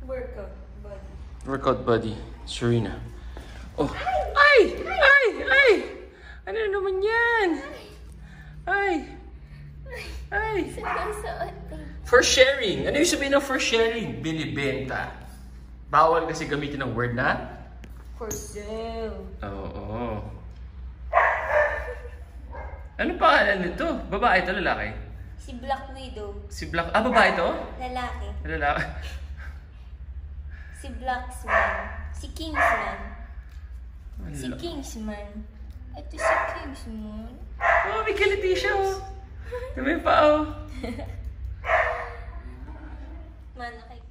Workout body. Workout buddy. Serena. Oh. Ay! Ay! Ay! Ano naman yan? Ay! Ay! For sharing. Ano yung sabihin ng for sharing? Binibenta. Bawal kasi gamitin ng word na? For sale. Oo. Ano pangalan nito? Babae ito, lalaki? Si Black Widow. Si Black... Ah, babae ito? Lalaki. Lalaki. Si Blacksman. Si Kingsman. Si Kingsman. Ito si Kingsman. Oh, may kiliti siya oh. May paa oh. Mana kay